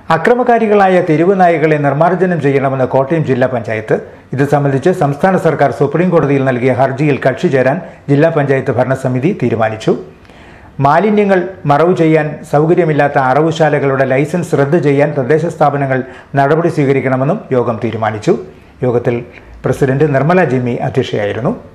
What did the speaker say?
അക്രമകാരികളായ തെരുവ് നായകളെ നിർമ്മാർജ്ജനം ചെയ്യണമെന്ന് കോട്ടയം ജില്ലാ പഞ്ചായത്ത്. ഇത് സംബന്ധിച്ച് സംസ്ഥാന സർക്കാർ സുപ്രീം കോടതിയിൽ നൽകിയ ഹർജിയിൽ കക്ഷി ചേരാൻ ജില്ലാ പഞ്ചായത്ത് ഭരണസമിതി തീരുമാനിച്ചു. മാലിന്യങ്ങൾ മറവു ചെയ്യാൻ സൗകര്യമില്ലാത്ത അറവുശാലകളുടെ ലൈസൻസ് റദ്ദ് ചെയ്യാൻ തദ്ദേശ സ്ഥാപനങ്ങൾ നടപടി സ്വീകരിക്കണമെന്നും യോഗം തീരുമാനിച്ചു. യോഗത്തിൽ പ്രസിഡന്റ് നിർമ്മല ജിമ്മി അധ്യക്ഷയായിരുന്നു.